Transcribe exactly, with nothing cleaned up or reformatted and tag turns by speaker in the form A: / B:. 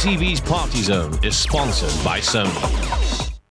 A: M T V's Partyzone is sponsored by Sony.